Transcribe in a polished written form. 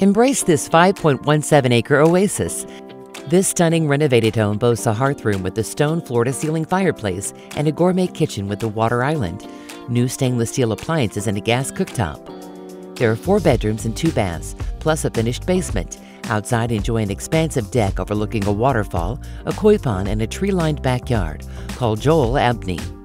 Embrace this 5.17-acre oasis. This stunning renovated home boasts a hearth room with a stone floor-to-ceiling fireplace and a gourmet kitchen with a water island, new stainless steel appliances, and a gas cooktop. There are 4 bedrooms and 2 baths, plus a finished basement. Outside, enjoy an expansive deck overlooking a waterfall, a koi pond, and a tree-lined backyard. Call Joel Abney.